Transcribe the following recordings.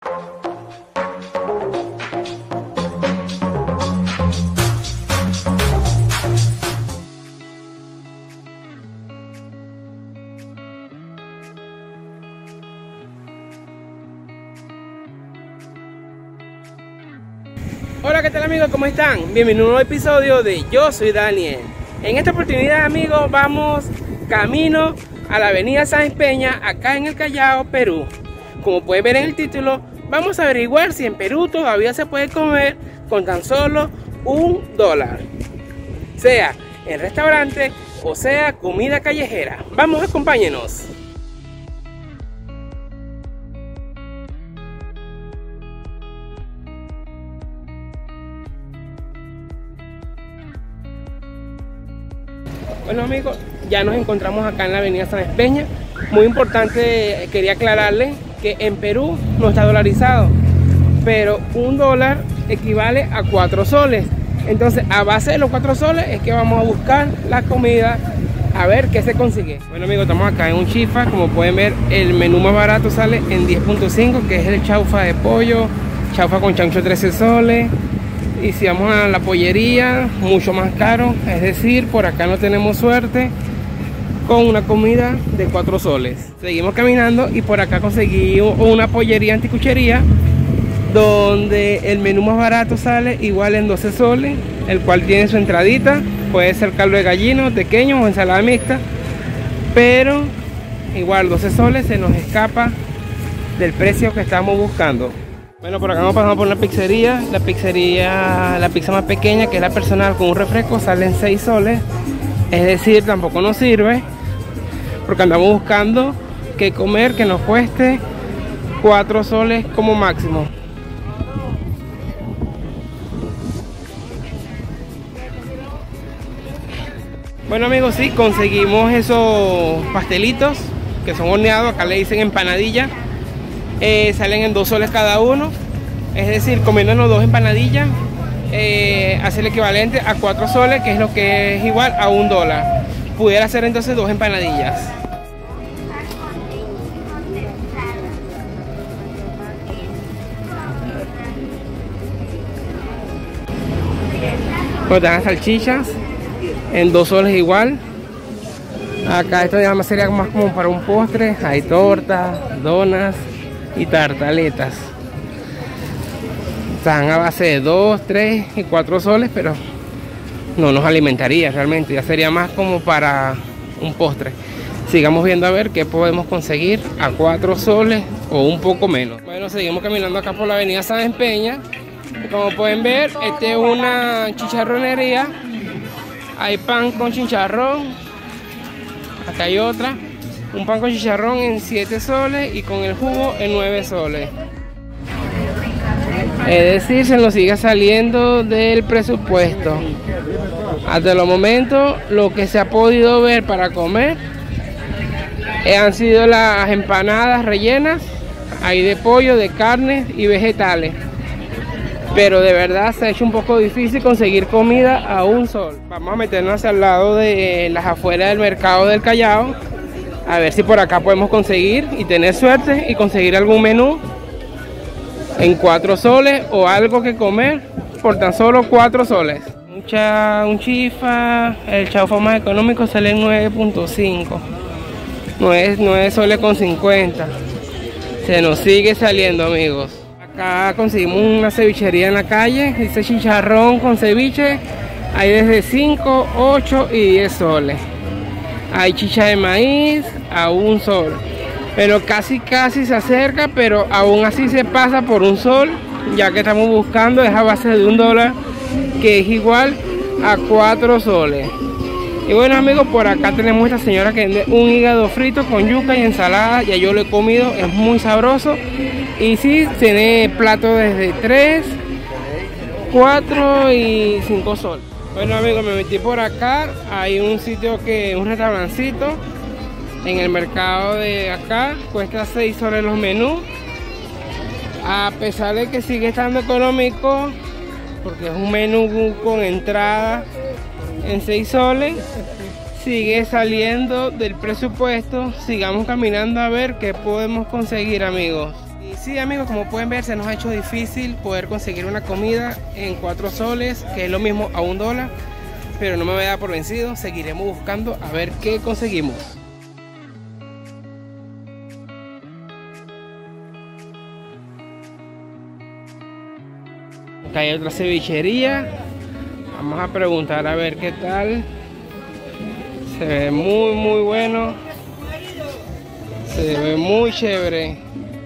Hola, ¿qué tal amigos? ¿Cómo están? Bienvenidos a un nuevo episodio de Yo Soy Daniel. En esta oportunidad, amigos, vamos camino a la avenida Sáenz Peña, acá en el Callao, Perú. Como pueden ver en el título, vamos a averiguar si en Perú todavía se puede comer con tan solo $1, sea en restaurante o sea comida callejera. Vamos, acompáñenos. Bueno amigos, ya nos encontramos acá en la avenida Sáenz Peña. Muy importante, quería aclararles que en Perú no está dolarizado, pero $1 equivale a 4 soles. Entonces, a base de los 4 soles es que vamos a buscar la comida, a ver qué se consigue. Bueno amigos, estamos acá en un chifa. Como pueden ver, el menú más barato sale en 10.5, que es el chaufa de pollo, chaufa con chancho 13 soles. Y si vamos a la pollería, mucho más caro, es decir, por acá no tenemos suerte con una comida de 4 soles. Seguimos caminando y por acá conseguí una pollería anticuchería donde el menú más barato sale igual en 12 soles, el cual tiene su entradita, puede ser caldo de gallino, pequeño o ensalada mixta, pero igual 12 soles se nos escapa del precio que estamos buscando. Bueno, por acá vamos pasando por una pizzería. La pizza más pequeña, que es la personal con un refresco, sale en 6 soles. Es decir, tampoco nos sirve, porque andamos buscando que comer que nos cueste 4 soles como máximo. Bueno amigos, sí, conseguimos esos pastelitos que son horneados, acá le dicen empanadilla. Salen en 2 soles cada uno, es decir, comiéndonos 2 empanadillas hace el equivalente a 4 soles, que es lo que es igual a $1. Pudiera ser entonces 2 empanadillas. Pues dan las salchichas en 2 soles igual. Acá esto ya sería más como para un postre. Hay tortas, donas y tartaletas. Están a base de 2, 3 y 4 soles, pero no nos alimentaría realmente, ya sería más como para un postre. Sigamos viendo a ver qué podemos conseguir a 4 soles o un poco menos. Bueno, seguimos caminando acá por la avenida Sáenz Peña. Como pueden ver, esta es una chicharronería. Hay pan con chicharrón. Acá hay otra. Un pan con chicharrón en 7 soles y con el jugo en 9 soles. Es decir, se nos sigue saliendo del presupuesto. Hasta el momento, lo que se ha podido ver para comer han sido las empanadas rellenas. Hay de pollo, de carne y vegetales. Pero de verdad se ha hecho un poco difícil conseguir comida a $1 sol. Vamos a meternos hacia el lado de las afueras del mercado del Callao. A ver si por acá podemos conseguir y tener suerte y conseguir algún menú en 4 soles o algo que comer por tan solo 4 soles. Un chifa, el chaufa más económico sale en 9.5, 9 soles con 50. Se nos sigue saliendo amigos. Acá conseguimos una cevichería en la calle, dice chicharrón con ceviche, hay desde 5, 8 y 10 soles. Hay chicha de maíz a $1 sol, pero casi se acerca, pero aún así se pasa por $1 sol, ya que estamos buscando es a base de $1, que es igual a 4 soles. Y bueno amigos, por acá tenemos esta señora que vende un hígado frito con yuca y ensalada. Ya yo lo he comido, es muy sabroso. Y sí, tiene platos desde 3, 4 y 5 soles. Bueno amigos, me metí por acá. Hay un sitio un restaurancito en el mercado de acá. Cuesta 6 soles los menús. A pesar de que sigue estando económico, porque es un menú con entrada en 6 soles, sigue saliendo del presupuesto. Sigamos caminando a ver qué podemos conseguir amigos. Sí, amigos, como pueden ver, se nos ha hecho difícil poder conseguir una comida en 4 soles, que es lo mismo a $1, pero no me voy a dar por vencido, seguiremos buscando a ver qué conseguimos. Acá hay otra cevichería, vamos a preguntar a ver qué tal. Se ve muy bueno, se ve muy chévere.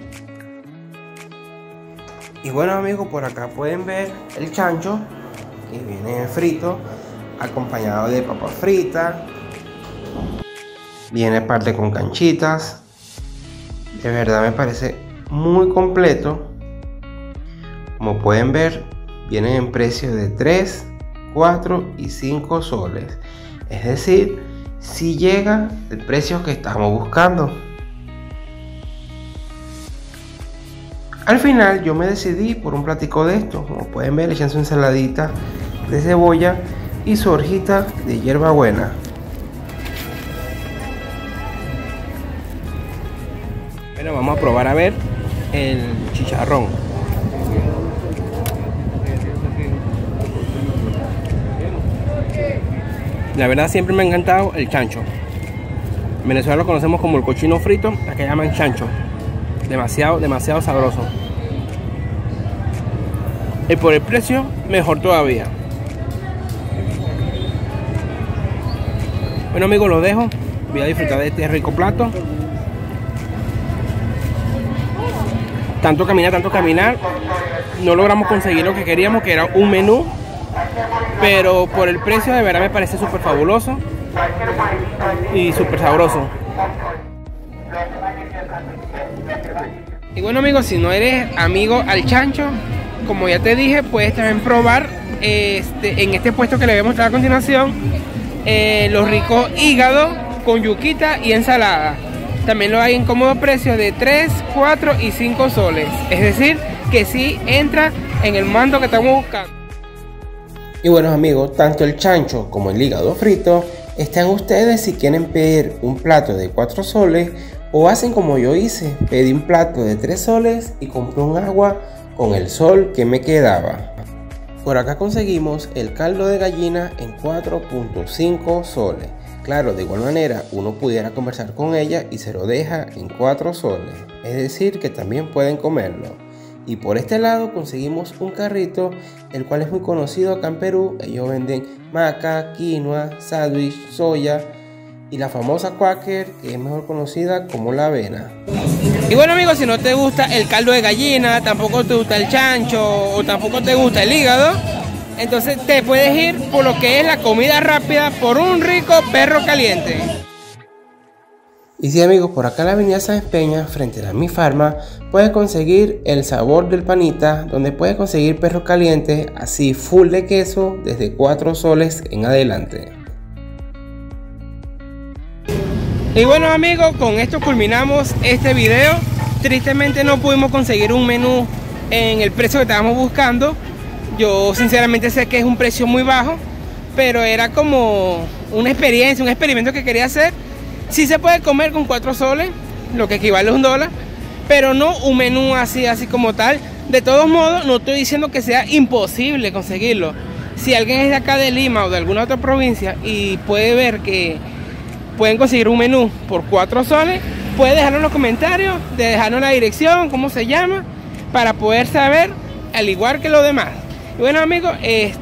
Y bueno, amigos, por acá pueden ver el chancho que viene frito, acompañado de papas fritas. Viene parte con canchitas. De verdad me parece muy completo. Como pueden ver, vienen en precios de 3, 4 y 5 soles. Es decir, si llega el precio que estamos buscando. Al final yo me decidí por un platico de esto. Como pueden ver, le echan su ensaladita de cebolla y su hojita de hierbabuena. Bueno, vamos a probar a ver el chicharrón. La verdad siempre me ha encantado el chancho. En Venezuela lo conocemos como el cochino frito, acá llaman chancho. Demasiado sabroso. Y por el precio, mejor todavía. Bueno, amigos, los dejo. Voy a disfrutar de este rico plato. Tanto caminar, no logramos conseguir lo que queríamos, que era un menú. Pero por el precio, de verdad me parece súper fabuloso y súper sabroso. Y bueno, amigos, si no eres amigo al chancho, como ya te dije, puedes también probar en este puesto que le voy a mostrar a continuación, los ricos hígados con yuquita y ensalada. También lo hay en cómodo precio de 3, 4 y 5 soles. Es decir, que sí entra en el mando que estamos buscando. Y bueno, amigos, tanto el chancho como el hígado frito están ustedes si quieren pedir un plato de 4 soles o hacen como yo hice, pedí un plato de 3 soles y compré un agua con el sol que me quedaba. Por acá conseguimos el caldo de gallina en 4.5 soles. Claro, de igual manera uno pudiera conversar con ella y se lo deja en 4 soles. Es decir, que también pueden comerlo. Y por este lado conseguimos un carrito, el cual es muy conocido acá en Perú. Ellos venden maca, quinoa, sándwich, soya y la famosa Quaker, que es mejor conocida como la avena. Y bueno, amigos, si no te gusta el caldo de gallina, tampoco te gusta el chancho o tampoco te gusta el hígado, entonces te puedes ir por lo que es la comida rápida, por un rico perro caliente. Y sí, amigos, por acá en la avenida Sáenz Peña, frente a la Mi Farma, puedes conseguir el sabor del panita, donde puedes conseguir perros calientes así full de queso desde 4 soles en adelante. Y bueno, amigos, con esto culminamos este video. Tristemente no pudimos conseguir un menú en el precio que estábamos buscando. Yo sinceramente sé que es un precio muy bajo, pero era como una experiencia, un experimento que quería hacer. Sí se puede comer con 4 soles, lo que equivale a $1, pero no un menú así como tal. De todos modos, no estoy diciendo que sea imposible conseguirlo. Si alguien es de acá de Lima o de alguna otra provincia y puede ver que pueden conseguir un menú por 4 soles, puede dejarlo en los comentarios, dejarnos la dirección, cómo se llama, para poder saber, al igual que los demás. Y bueno, amigos,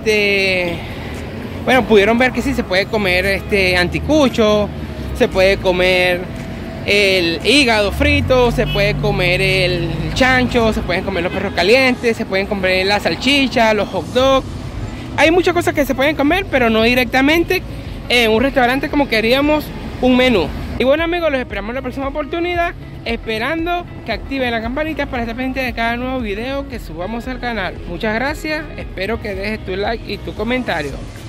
bueno, pudieron ver que sí se puede comer anticucho, se puede comer el hígado frito, se puede comer el chancho, se pueden comer los perros calientes, se pueden comer la salchicha, los hot dogs. Hay muchas cosas que se pueden comer, pero no directamente en un restaurante como queríamos un menú. Y bueno, amigos, los esperamos en la próxima oportunidad, esperando que activen la campanita para estar pendiente de cada nuevo video que subamos al canal. Muchas gracias, espero que dejes tu like y tu comentario.